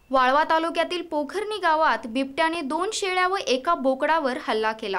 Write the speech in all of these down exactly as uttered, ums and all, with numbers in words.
वाळवा तालुक्यातील पोखर्णी गावात बिबट्याने दोन शेळ्या व एका बोकडावर हल्ला केला।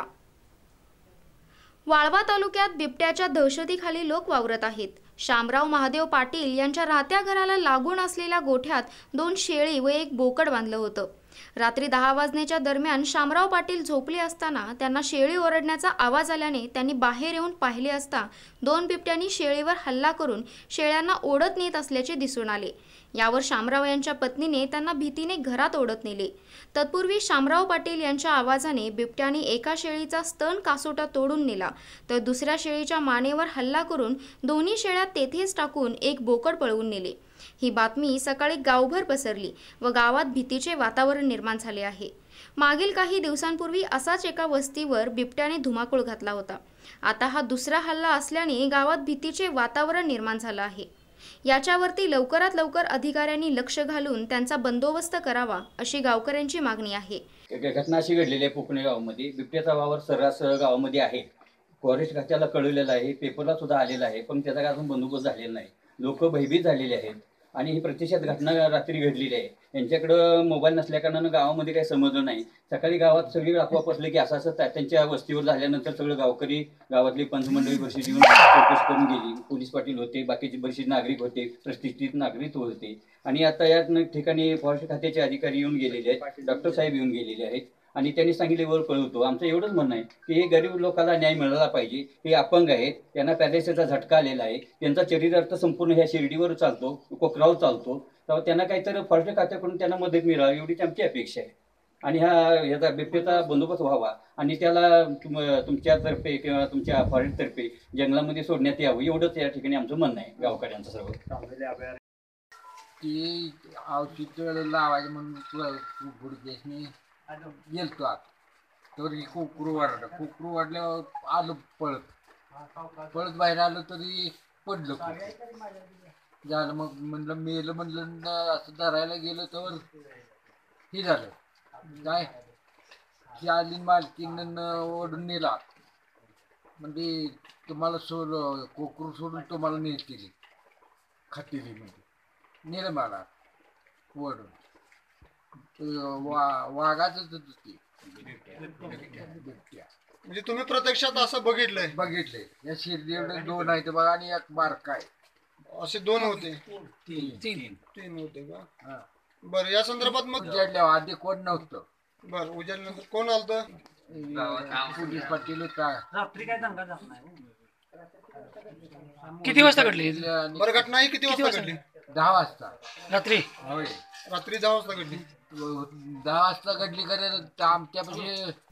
वाळवा तालुक्यात बिबट्याच्या दहशतीखाली लोक वावरत आहेत। शामराव महादेव पाटील यांच्या राहत्या घराला लागून असलेल्या गोठ्यात दोन शेळी व एक बोकड बांधलं होतं। रात्री दहा वाजण्याच्या दरम्यान शामराव पाटील झोपले असताना त्यांना शेळी ओरडण्याचा आवाज आल्याने त्यांनी बाहेर येऊन पाहिले असता दोन बिबट्यांनी शेळीवर हल्ला करून शेळ्यांना ओढत नेत असल्याचे दिसून आले। यावर शामराव यांच्या पत्नीने त्यांना भीतीने घरात ओढत नेले। तत्पूर्वी शामराव पाटील यांच्या आवाजाने बिबट्याने एका शेळीचा स्तन कासोटा तोडून नेला, तर दुसऱ्या शेळीच्या मानेवर हल्ला करून दोन्ही शेळ्या तेथेच टाकून एक बोकड पळवून नेले। ही बातमी सकाळी गावभर पसरली व गावात भीतीचे वातावरण निर्माण झाले आहे। मागील काही दिवसांपूर्वी असाच एका वस्तीवर बिबट्याने धुमाकूळ घातला होता। आता हा दुसरा हल्ला असल्याने गावात भीतीचे वातावरण निर्माण झाले आहे। याच्यावरती लवकरात लवकर अधिकाऱ्यांनी लक्ष घालून त्यांचा बंदोबस्त करावा अशी गावकऱ्यांची मागणी आहे। घटना अशी घडलेली आहे पोखर्णी गावामध्ये। बिबट्याचा वावर सर्रास गावामध्ये आहे। फॉरेस्ट खात्याला कळवलेलं आहे, पेपरला सुद्धा आलेला आहे, पण त्याचा अजून बंदोबस्त झालेला नाही। लोक भयभीत झालेले आहेत आणि ही प्रत्यक्षात घटना रात्री घडलेली आहे। यांच्याकडं मोबाईल नसल्या कारणानं गावामध्ये काही समजलं नाही। सकाळी गावात सगळी अफवा पसरली की असं असं त्यांच्या वस्तीवर झाल्यानंतर सगळं गावकरी गावातली पंचमंडळी बरीचशी येऊन चौकशी करून गेली। पोलीस पाटील होते, बाकीचे बरेचसे नागरिक होते, प्रतिष्ठित नागरिक होते आणि आता या ठिकाणी फॉरेस्ट खात्याचे अधिकारी येऊन गेलेले आहेत, डॉक्टर साहेब येऊन गेलेले आहेत आणि त्यांनी सांगितले वर कळवतो। आमचं एवढंच म्हणणं आहे की हे गरीब लोकांना न्याय मिळाला पाहिजे। हे अपंग आहेत, त्यांना पॅरालिसिसचा झटका आलेला आहे, त्यांचा शरीरार्थ संपूर्ण ह्या शिर्डीवर चालतो, कोकरावर चालतो, तर त्यांना काहीतरी फॉरेस्ट खात्याकडून त्यांना मदत मिळावी एवढीच आमची अपेक्षा आहे। आणि हा याचा बिबट्याचा बंदोबस्त व्हावा आणि त्याला तुम तुमच्यातर्फे किंवा तुमच्या फॉरेस्टतर्फे जंगलामध्ये सोडण्यात यावं एवढंच या ठिकाणी आमचं म्हणणं आहे गावकऱ्यांचं सर्व। ती औषध लावायचं म्हणून पुढे गेलतो आत तर कोकरू वाढलं। कोकरू वाढल्यावर आलं पळत पळत बाहेर आलं तरी पडलं झालं। मग म्हणलं मेलं म्हणलं असं धरायला गेलं तर हे झालं काय की आली मालकीन ओढून नेला। म्हणजे तुम्हाला सोड कोकरू सोडून तुम्हाला नेतील खातील म्हणजे नेलं मला ओढून। वा वाघाच ते म्हणजे तुम्ही प्रत्यक्षात असं बघितलंय? बघितलंय। या शिर्डी एवढे दोन आहेत बघा आणि एक बारका आहे। असे दोन होते? तीन तीन होते का? बरं, या संदर्भात मग उजाडल्यावर आधी कोण नव्हतं। बरं, उजाडल्यानंतर कोण आलतं? पोलीस पाटील होता। रात्री काय दंगा झाला नाही? किती वाजता घडली बरं घटना? ही किती वाजता घडली? दहा वाजता रात्री? रात्री दहा वाजता घडली। दहा वाजता घडली. कारण आमच्यापाशी